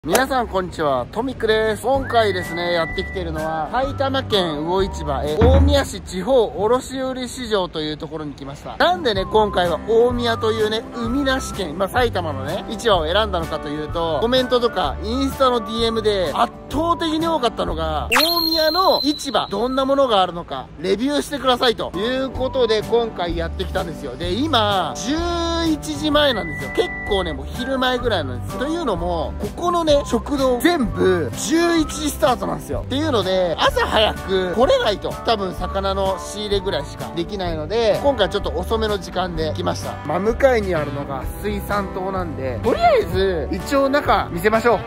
皆さんこんにちは、トミックです。今回ですね、やってきているのは埼玉県魚市場大宮市地方卸売市場というところに来ました。なんでね、今回は大宮というね、海なし県、埼玉のね、市場を選んだのかというと、コメントとかインスタの DM で圧倒的に多かったのが、大宮の市場、どんなものがあるのか、レビューしてくださいということで今回やってきたんですよ。で、今、11時前なんですよ。結構ね、もう昼前ぐらいなんですよ。というのも、ここのね、食堂全部11時スタートなんですよ。っていうので、朝早く来れないと。多分魚の仕入れぐらいしかできないので、今回ちょっと遅めの時間で来ました。真向かいにあるのが水産棟なんで、とりあえず一応中見せましょう。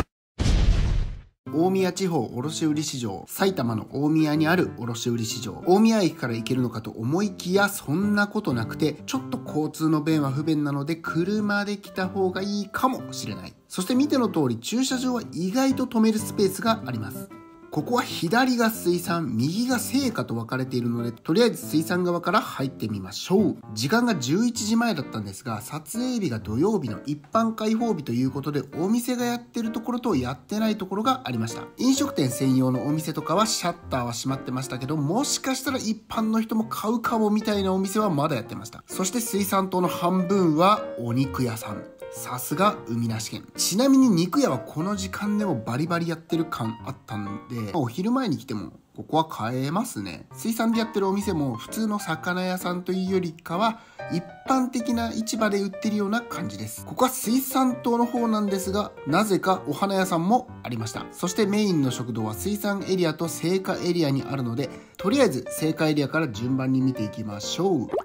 大宮地方卸売市場、埼玉の大宮にある卸売市場。大宮駅から行けるのかと思いきや、そんなことなくて、ちょっと交通の便は不便なので、車で来た方がいいかもしれない。そして見ての通り、駐車場は意外と止めるスペースがあります。ここは左が水産、右が青果と分かれているので、とりあえず水産側から入ってみましょう。時間が11時前だったんですが、撮影日が土曜日の一般開放日ということで、お店がやってるところとやってないところがありました。飲食店専用のお店とかはシャッターは閉まってましたけど、もしかしたら一般の人も買うかもみたいなお店はまだやってました。そして水産棟の半分はお肉屋さん。さすが海なし県。ちなみに肉屋はこの時間でもバリバリやってる感あったんで、お昼前に来てもここは買えますね。水産でやってるお店も普通の魚屋さんというよりかは一般的な市場で売ってるような感じです。ここは水産棟の方なんですが、なぜかお花屋さんもありました。そしてメインの食堂は水産エリアと青果エリアにあるので、とりあえず青果エリアから順番に見ていきましょう。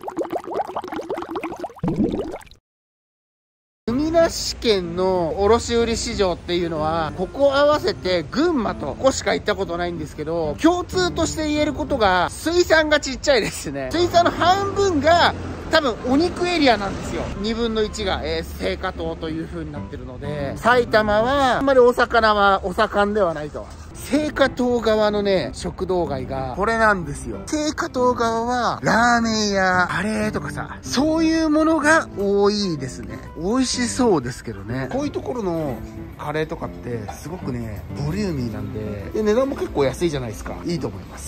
海なし県の卸売市場っていうのは、ここ合わせて群馬とここしか行ったことないんですけど、共通として言えることが、水産がちっちゃいですね。水産の半分が多分お肉エリアなんですよ。2分の1が、青果棟という風になってるので、埼玉はあんまりお魚はお盛んではないと。青果棟側のね、食堂街がこれなんですよ。青果棟側はラーメンやカレーとかさ、そういうものが多いですね。美味しそうですけどね。こういうところのカレーとかってすごくね、ボリューミーなんで、値段も結構安いじゃないですか。いいと思います。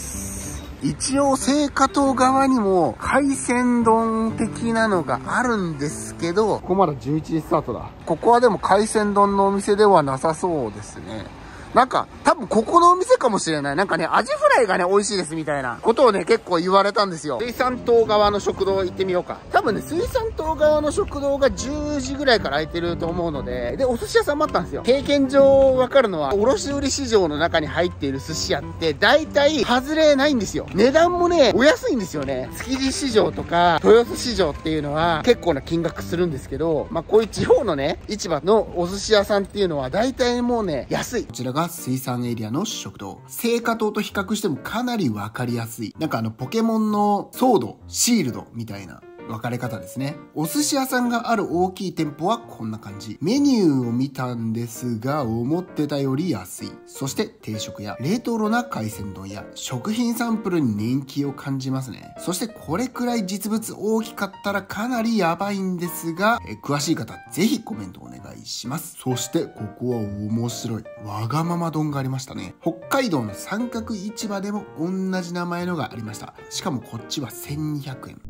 一応青果棟側にも海鮮丼的なのがあるんですけど、ここまだ11時スタートだ。ここはでも海鮮丼のお店ではなさそうですね。なんか、多分ここのお店かもしれない。なんかね、アジフライがね、美味しいですみたいなことをね、結構言われたんですよ。水産棟側の食堂行ってみようか。多分ね、水産棟側の食堂が10時ぐらいから空いてると思うので、で、お寿司屋さんもあったんですよ。経験上わかるのは、卸売市場の中に入っている寿司屋って、大体外れないんですよ。値段もね、お安いんですよね。築地市場とか、豊洲市場っていうのは、結構な金額するんですけど、こういう地方のね、市場のお寿司屋さんっていうのは、大体もうね、安い。こちらが水産エリアの食堂。青果棟と比較してもかなり分かりやすい。なんかポケモンのソード、シールドみたいな分かれ方ですね。お寿司屋さんがある大きい店舗はこんな感じ。メニューを見たんですが、思ってたより安い。そして定食やレトロな海鮮丼や食品サンプルに人気を感じますね。そしてこれくらい実物大きかったらかなりやばいんですが、詳しい方ぜひコメントお願いします。そしてここは面白いわがまま丼がありましたね。北海道の三角市場でも同じ名前のがありました。しかもこっちは1200円。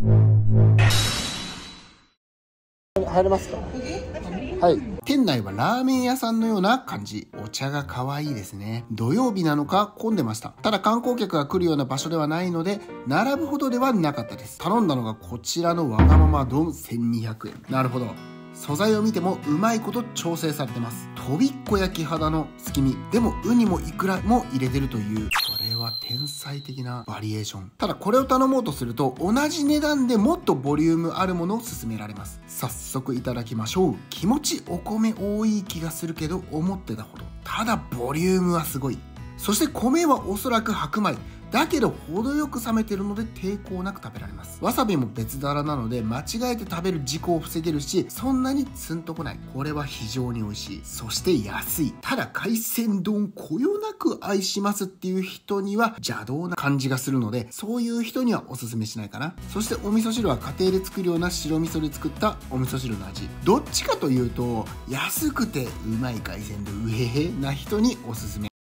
入れますか？はい。店内はラーメン屋さんのような感じ。お茶が可愛いですね。土曜日なのか混んでました。ただ観光客が来るような場所ではないので、並ぶほどではなかったです。頼んだのがこちらのわがまま丼1200円。なるほど。素材を見てもうまいこと調整されてます。とびっこ焼き肌の月見。でもウニもイクラも入れてるという。これは天才的なバリエーション。ただこれを頼もうとすると同じ値段でもっとボリュームあるものを勧められます。早速いただきましょう。気持ちお米多い気がするけど思ってたほど。ただボリュームはすごい。 そして米はおそらく白米。だけど程よく冷めてるので抵抗なく食べられます。わさびも別皿なので間違えて食べる事故を防げるし、そんなにツンとこない。これは非常に美味しい。そして安い。ただ海鮮丼こよなく愛しますっていう人には邪道な感じがするので、そういう人にはおすすめしないかな。そしてお味噌汁は家庭で作るような白味噌で作ったお味噌汁の味。どっちかというと安くてうまい海鮮丼うへへな人におすすめ。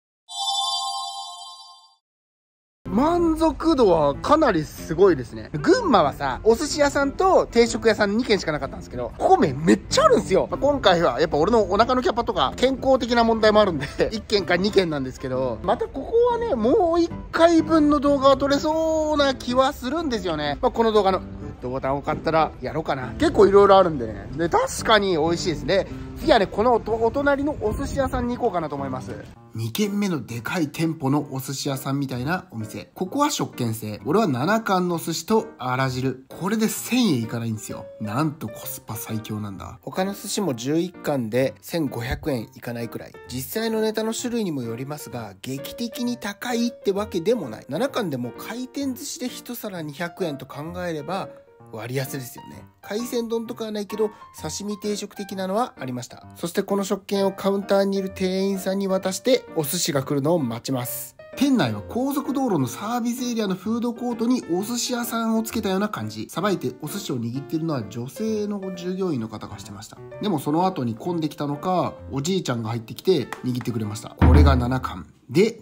満足度はかなりすごいですね。群馬はさ、お寿司屋さんと定食屋さん2軒しかなかったんですけど、ここめっちゃあるんですよ。今回はやっぱ俺のお腹のキャパとか健康的な問題もあるんで1軒か2軒なんですけど、またここはね、もう1回分の動画が撮れそうな気はするんですよね。この動画のボタンを買ったらやろうかな。結構いろいろあるんでね。で、確かに美味しいですね。次はね、このお隣のお寿司屋さんに行こうかなと思います。2軒目のでかい店舗のお寿司屋さんみたいなお店。ここは食券制。俺は7貫の寿司とあら汁。これで1000円いかないんですよ。なんとコスパ最強なんだ。他の寿司も11貫で1500円いかないくらい。実際のネタの種類にもよりますが、劇的に高いってわけでもない。7貫でも回転寿司で1皿200円と考えれば、割安ですよね。海鮮丼とかはないけど刺身定食的なのはありました。そしてこの食券をカウンターにいる店員さんに渡してお寿司が来るのを待ちます。店内は高速道路のサービスエリアのフードコートにお寿司屋さんをつけたような感じ。さばいてお寿司を握っているのは女性の従業員の方がしてました。でもその後に混んできたのか、おじいちゃんが入ってきて握ってくれました。これが7貫で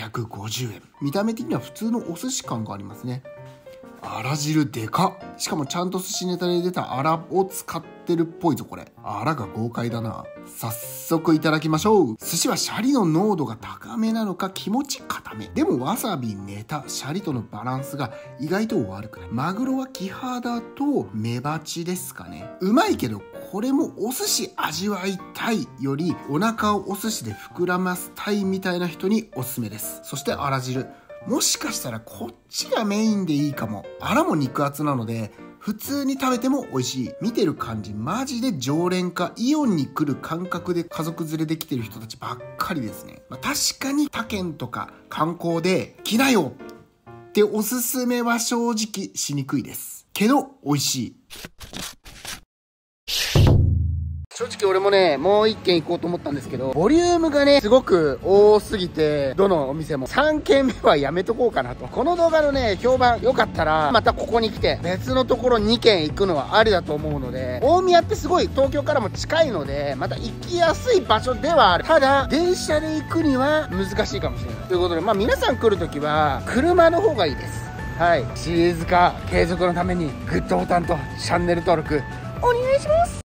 750円。見た目的には普通のお寿司感がありますね。あら汁でかっ。しかもちゃんと寿司ネタで出たあらを使ってるっぽいぞこれ。あらが豪快だな。早速いただきましょう。寿司はシャリの濃度が高めなのか気持ち固め。でもわさび、ネタ、シャリとのバランスが意外と悪くない。マグロはキハダとメバチですかね。うまいけどこれもお寿司味わいたいよりお腹をお寿司で膨らませたいみたいな人におすすめです。そしてあら汁。もしかしたらこっちがメインでいいかも。あらも肉厚なので普通に食べても美味しい。見てる感じマジで常連かイオンに来る感覚で家族連れで来てる人たちばっかりですね。確かに他県とか観光で来なよっておすすめは正直しにくいですけど美味しい。正直俺もね、もう一軒行こうと思ったんですけど、ボリュームがね、すごく多すぎて、どのお店も3軒目はやめとこうかなと。この動画のね、評判良かったら、またここに来て、別のところ2軒行くのはありだと思うので、大宮ってすごい東京からも近いので、また行きやすい場所ではある。ただ、電車で行くには難しいかもしれない。ということで、皆さん来るときは、車の方がいいです。はい。シリーズ化継続のために、グッドボタンとチャンネル登録、お願いします。